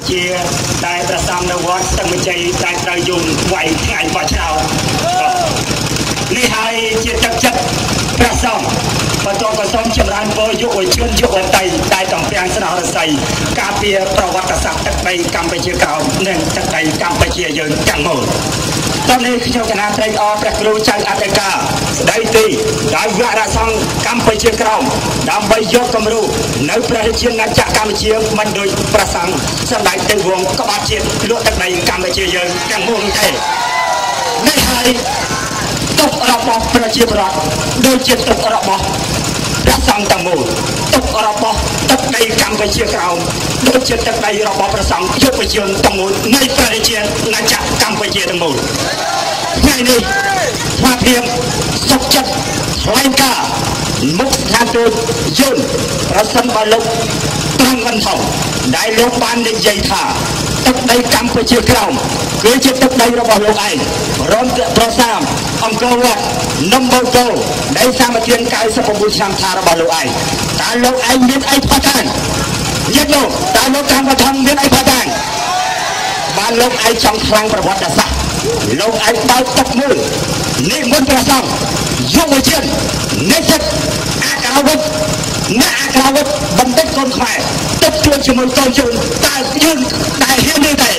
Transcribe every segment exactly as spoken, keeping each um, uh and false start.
ជាតែប្រសំនៅវត្តស្ទឹងវិជ័យតែត្រូវយំវាយថ្ងៃបោះឆ្នោតនេះហើយជាទឹកចិត្តព្រះសង្ឃបន្តក៏សូមចម្រើនពរយុវជនយុវតីដែលតំពាំងស្នើរស័យការពារប្រវត្តិសាស្ត្រទឹកដីកម្ពុជាក្រោមនិងទឹកដីកម្ពុជាយើងទាំងមូលតនេះខ្ញុំគណៈត្រេកអរព្រះគ្រូចៅអធិការស្ដីទីដោយវរៈសង្ឃកម្ពុជាក្រោមដើម្បីយកគំរូនៅព្រះរាជាណាចក្រកម្ពុជាមិនដូចព្រះសង្ឃសម្ដេចទេវវង្សក្បត់ជាតិលក់ទឹកដីកម្ពុជាយើងទាំងមូលទេនេះហើយទុករបស់ប្រជាពលរដ្ឋដូចជាទុករបស់ព្រះសង្ឃទាំងមូលទុករបស់ទឹកដីកម្ពុជាក្រោមដូចជាទឹកដីរបស់ព្រះសង្ឃយុវជនទាំងមូលនៃព្រះរាជាណាចក្រកម្ពុជាទាំងមូលថ្ងៃនេះស្មារតីសុខចិត្តថ្លែងការណ៍មុខស្ថានទូតយន្តប្រសិនបើលោកត្រង់វណ្ណថងដែលលោកបាននិយាយថាទឹកដីកម្ពុជាក្រោមគឺជាទឹកដីរបស់លោកឯងរំទាក់ប្រសាមអង្គរវត្តនំបូកូដែលសាមគ្គីកៅសិបប្រាំបួនឆ្នាំថារបស់លោកឯងតើលោកឯងមានអីផុសតាំងញាតិលោកតើលោកតាមវត្តមានអីផុសតាំងបានលោកឯងចង់ខ្លាំងប្រវត្តិសាស្ត្រលោកឯងបើកទឹកមួយនិមន្តព្រះសង្ឃយុវជននិស្សិតអក្សរវិទ្យាអ្នកអក្សរវិទ្យាបណ្ឌិតកូនខ្មែរទឹកជួយជាមួយកូនជូនតើយើងតែហ៊ានទេ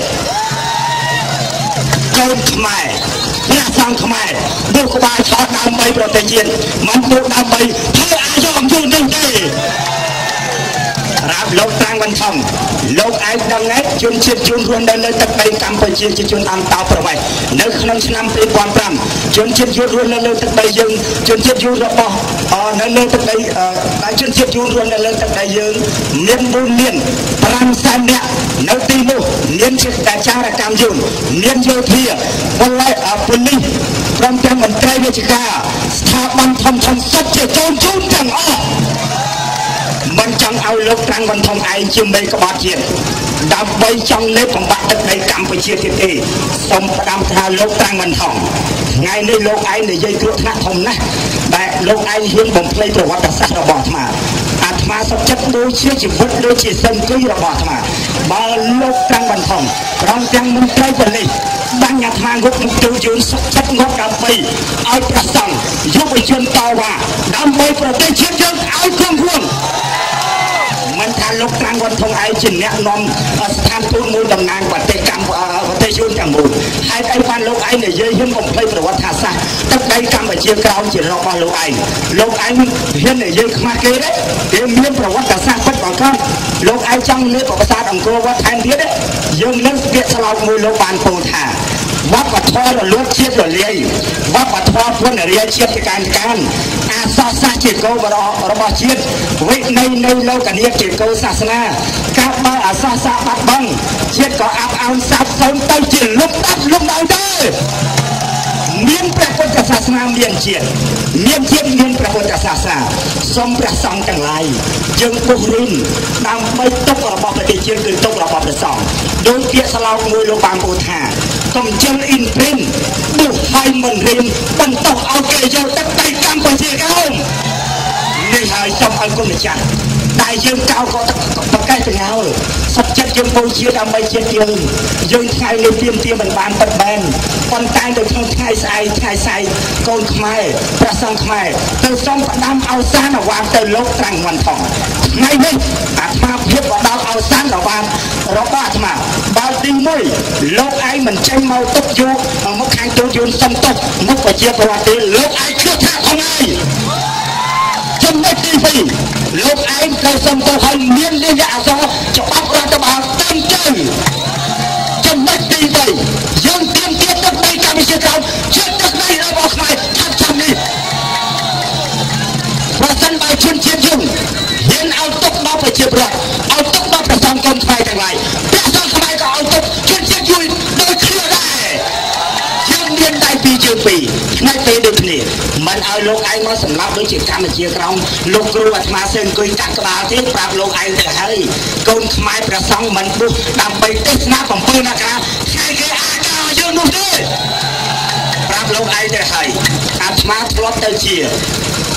កូនខ្មែរព្រះសង្ឃខ្មែរបុកក្បាលឆោតដើម្បីប្រទេសជាតិមិនបុកដើម្បីធ្វើអាយុអំយូរនេះទេរាប់លោកតាំងវណ្ណថងលោកឯងដឹងទេជនជាតិយួនរស់នៅលើទឹកដីកម្ពុជាជាជនអន្តោប្រវេសន៍នៅក្នុងឆ្នាំពីរពាន់ប្រាំជនជាតិយួនរស់នៅលើទឹកដីយើងជនជាតិយួនរបស់នៅលើទឹកដីដែលជនជាតិយួនរស់នៅលើទឹកដីយើងមានបួនលានប្រាំសែននាក់នៅទីនោះមានជាតាចារកម្មយួនមានយោធាពលប៉ូលីសព្រមទាំងមន្ត្រីរាជការស្ថាប័នធំធំសុទ្ធជាកូនជូនទាំងអស់មិនចង់ឲ្យលោកត្រាំងវណ្ណថងឯងជាមេក្បត់ជាតិដើម្បីចង់លេបបំបាក់ទឹកដីកម្ពុជាទៀតទេសូមផ្ដាំថាលោកត្រាំងវណ្ណថងថ្ងៃនេះលោកឯងនិយាយគ្រោះថ្នាក់ធំណាស់ដែលលោកឯងហ៊ានបំភ្លៃប្រវត្តិសាស្ត្ររបស់អាត្មាអាត្មាសុខចិត្តដូចជាជីវិតដូចជាសង្គមរបស់អាត្មាបើលោកត្រាំងវណ្ណថងព្រមទាំងមន្ត្រីប៉ូលីសបាញ់អាត្មាងប់មុខទៅយើងសុខចិត្តងប់ដើម្បីឲ្យព្រះសង្ឃយុវជនតវ៉ាដើម្បីប្រទេសជាតិយើងឲ្យគង់វង្សមិនថាលោកត្រាំងវណ្ណថងឯងជាអ្នកនាំស្ថានទូតមួយតំណាងប្រទេសកម្ពុជាប្រទេសយួនទាំងមូលហេតុអីបានលោកឯងនិយាយហ៊ានបំភ្លៃប្រវត្តិសាស្ត្រទឹកដីកម្ពុជាក្រោមជារបស់លោកឯងលោកឯងហ៊ាននិយាយខ្មាស់គេទេគេមានប្រវត្តិសាស្ត្រពិតប្រាកដលោកឯងចង់លើកប្រាសាទអង្គរវត្តថែមទៀតទេយើងលើកពាក្យស្លោកមួយលោកបានពោលថាវប្បធម៌រលត់ជាតិរលាយវប្បធម៌ពន្ធរាជាតិជាការកានអាសរសាស្ត្រជាគោលរបស់ជាតិវិន័យនៃលោកនីជាគោលសាសនាការបើអាសរសាស្ត្របាត់បង់ជាតិក៏អាប់អោនសាបសូន្យទៅជាលុបដាប់លុបដល់ទៅមានព្រះពុទ្ធសាសនាមានជាតិមានជាតិមានព្រះពុទ្ធសាសនាសូមព្រះសង្ឃទាំងឡាយយើងពុះរុនដើម្បីទុករបស់ប្រទេសជាតិគឺទុករបស់ព្រះសង្ឃដោយពាក្យស្លោកមួយលោកបានពោលថាកំជិលអ៊ីនព្រិនបុះហើយមិនរៀនបន្តឲ្យគេយកទឹកដីកម្ពុជាក្រោមនេះហើយសូមឲ្យគុណម្ចាស់ដែលយើងកោក៏ប្រកាសទាំងហើយសុខចិត្តយើងបូជាដើម្បីជាតិយើងយើងថ្ងៃនេះទៀមទៀមមិនបានបិទបែនប៉ុន្តែទៅក្នុងថ្ងៃស្អែកថ្ងៃស្អែកកូនខ្មែរព្រះសង្ឃខ្មែរទៅសូមផ្ដាំអោសានអវាងទៅលោកត្រាំងវណ្ណថងថ្ងៃនេះអាត្មាភាពបដល់អោសានអវាងរបស់អាត្មាបើទីមួយលោកឯងមិនចេញមកទុកយកមកខាងទូយន្តសំទុកមុខប្រជាពលរដ្ឋទេលោកឯងឈឺថាផងហើយចំណុចទីពីរលោកឯងត្រូវសំទោសឲ្យមានលិខិតអក្សរច្បាប់រដ្ឋបាលតាមទៅចំណុចទីបីយើងទាមទារទឹកដីកម្ពុជាក្រោមជាទឹកដីរបស់ខ្មែរថាចាំនេះប្រសិនបើជនជាតិយើងហ៊ានឲ្យទុកដល់ប្រជាពលរដ្ឋឲ្យទុកដល់ប្រសងកូនខ្មែរទាំងឡាយប្រសងខ្មែរក៏ឲ្យទុកជនជាតិយួនដូចគ្នាដែរយើងមានដៃពីរជើងពីរថ្ងៃពេលដូចគ្នាមិនឲ្យលោកឯងមកសម្លាប់ដូចជាកម្ពុជាក្រោមលោកគ្រូអាត្មាសើអង្គុយកាត់ក្បាលទេប្រាប់លោកឯងទៅហើយកូនខ្មែរព្រះសង្ឃមិនពុះដើម្បីទេសនាបំពេញអាការថ្ងៃគេអាចឲ្យយើងនោះទេប្រាប់លោកឯងទៅហើយអាត្មាធ្លាប់ទៅជា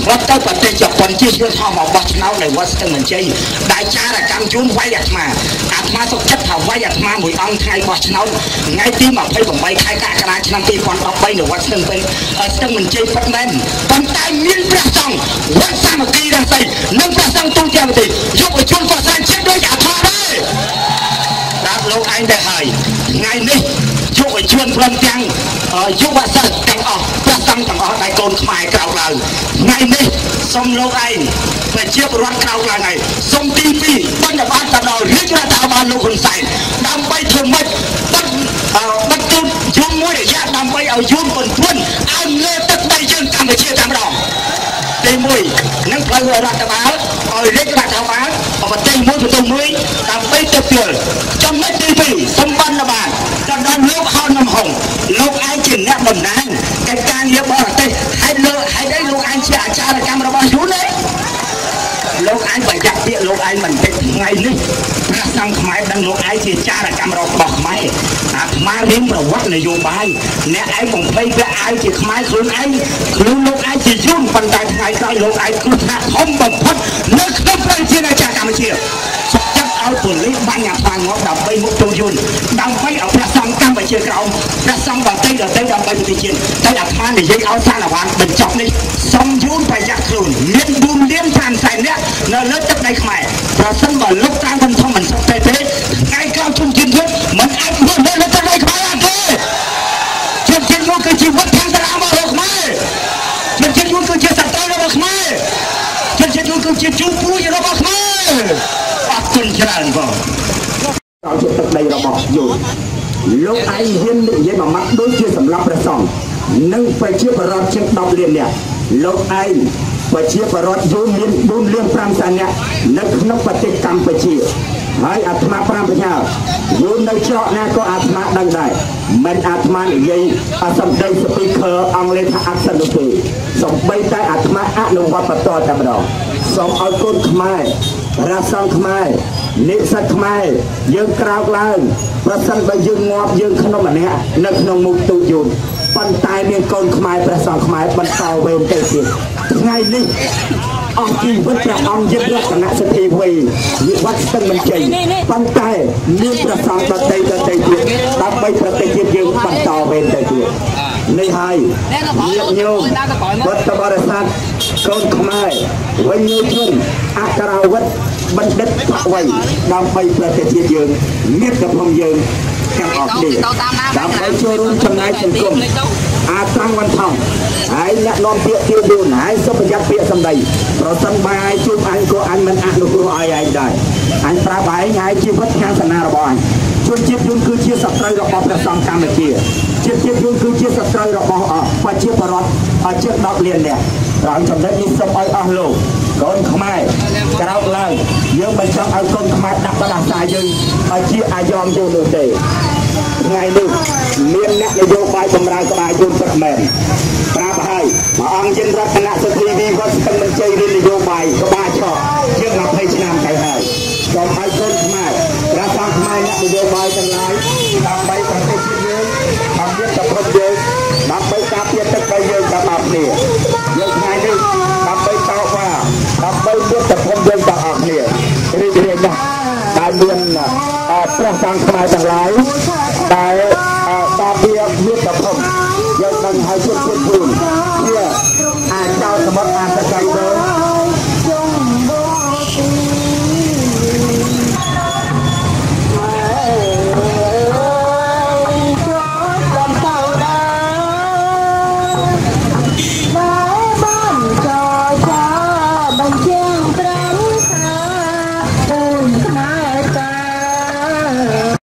รถเตอร์ปฏิจจคนที่ยื่นข้อมาบอกเราในวัดตั้งเหมือนใจได้จ้าระกำจุนไว้อัดมาอัดมาตกจัดเผาไว้อัดมาหมุยอังไทยบอกเราไงที่มาให้ผมไปใครกล้ากระไรฉันตีก่อนออกไปในวัดตั้งเป็นตั้งเหมือนใจฟัดแมนตั้งใจมีนประสงค์วัดสามัคคีดังใจนั่งประสงค์ตุ้งเจ้าตียกไปชนก่อสร้างเช็ดด้วยยาทอได้รับโลกไอ้ได้หายไงนี่ยกไปชวนพลังจังยกว่าสัตว์แต่งออกประสงค์แต่งออกได้โกนขมายกล่าวเราไงนี่สมโลกไอ้ไปเชี่ยวรักกล่าวเราไงสมทีปีตั้งแต่บ้านตะดอยเรียกว่าตาบ้านลูกคนใส่ดำไปถึงไม่ตั้งตั้งจุดยุ่งมวยยาดำไปเอายุ่งคนทุ่นเอาเลือดตักไปยืนทำไปเชี่ยวทำรองตีมวยนั่งเพลินรัฐบาลเอาเรียกรัฐบาลเอาไปตีมวยตัวมวยดำไปเตือนจำไม่ตีปีสมบัติบาลจะโดนลูกเขาน้ำหงลูกไอ้จินเนี่ยบนนั้นการการเยอะบ่อยตีให้เลือให้ได้ลูกไอ้เชี่ยชาติกรรมระบายยุ่งเลยลูกไอ้ไปจับเตี้ยลูกไอ้มันเป็นไงนี่พระสังฆหมายดังลูกไอ้ที่ชาติกรรมเราบอกไหมอาตมาเลี้ยงประวัตินโยบายเนี่ยไอ้ผมไปเพื่อไอ้ที่หมายคืนไอ้คืนลูกไอ้ที่ยุ่งปัญญาไงได้ลูกไอ้คือพระทมบังคับเนื้อเครื่องเป็นที่ในชาติกรรมเชี่ยจับเอาตัวนี้บ้านยาฟังว่าดับไปมุกตัวยุ่นดับไปเอาพระสังฆไปเชี่ยเราพระสังฆบังเตยเตยดับไปมุกตัวยุ่นแต่อาตมาเนี่ยยังเอาสารวัตรบรรจบนี่สมยุ่นไปยักษ์คืนเลี้ยงบุญเลี้ยงทานใส่เนี่ยเนื้อเลือดจากในขมายเพราะฉันบอกลูกกลางคนทองมันสักเตะไอ้ก้าวชุ่มชื้นทุกมันอัดเลือดเลือดจากในขมายอะไรชุ่มชื้นทุกคือชีวิตทางตลาดมาหกไม้ชุ่มชื้นทุกคือชีวิตสัตว์ตัวเราหกไม้ชุ่มชื้นทุกคือชีวิตจูปูอยู่เราหกไม้อัดจนฉลาดก่อนเราจะตัดในเราบอกอยู่ลูกไอ้เห็นนี่ยังมามัดด้วยเชื่อสำรับประสองนึ่งไปเชื่อประรอดเชื่อดอกเรียนเนี่ยลูกไอ้ไปเชื่อประรอดยุ่งเลี้ยงบุญเลี้ยงพรำสันเนี่ยนึกนกปฏิกรรมไปเชื่อให้อาตมาพรำพญายุ่งในเจาะนะก็อาตมาดังได้มันอาตมาอย่างอาสมเด็จสปีกเกอร์อังเลทอักษรปีสมไปได้อาตมาอนุวัตประตอแต่ดอกสมเอาก้นขมายรัศงขมายนิสัตขมายยืนกราวกลางประสันไปยืนงอบยืนขนมอันนี้นึกนงมุกตุยุนปันตายเมียนก้นขมายประสังขมายบรรเทาเวรเตจิไงนี่องค์จีวัดประองค์ยึดรัตนสถีวีวัดตั้งมันใจปันตายเมียนประสังประเตยประเตยจิตับไปประเตยจิยืนบรรเทาเวรเตจิในไทยเยี่ยมโยมวัดตบริษัทก้นขมายวิญญาณชุ่มอัคราวัดบัณฑิตพระวัยดำไปประเทศยืนเมียกับพมยืนกันออกดีดำไปช่วยรุ่นชำนาญสังคมอาตรังวันทองไอ้แนะนำเปียเกี่ยวดูไอ้สมบัติเปียสมใดเพราะสังใบไอ้จุ่มไอ้ก็อันมันอันนุกรูไอ้ไอ้ได้อันปราบไอ้ไอ้ชีวิตทางศาสนาระบายชวนเจี๊ยบยุนคือเจี๊ยบสัตย์ระบอบประสองกรรมเจี๊ยบเจี๊ยบเจี๊ยบยุนคือเจี๊ยบสัตย์ระบอบอ่ะว่าเจี๊ยบปรอดเจี๊ยบดอกเลียนเนี่ยเราจำได้ยินสมัยอ่ะโลก้นขมายกระเอาเลยเยอะไปช่างเอาก้นขมายดับประดับสายยืนเอาเจี๊ยบอายอมโยนเตะไงนี่เมียนเนี่ยนโยบายบำราสบายยุนสักแมนปราบให้มาอังเย็นรัตนสถีวีวัดตั้งมันใจเรียนนโยบายสบายชอบเชื่อมาให้ชนะใจให้จอมไอ้ก้นขมายกระซังขมายเนี่ยนโยบายทั้งหลายทำไปประเทศเยอะทำเยอะกับคนเยอะทำไปกาเปียตะไปเยอะกับอาเปียเยอะไงนี่ทำไปเต้าว่าทำไปเยอะกับคนเยอะกับอาเปียเรียนเรียนนะได้เรียนประสังขมายทั้งหลายได้ตาเบียเบียกับผมยังนั่งให้ชุดชุดพูน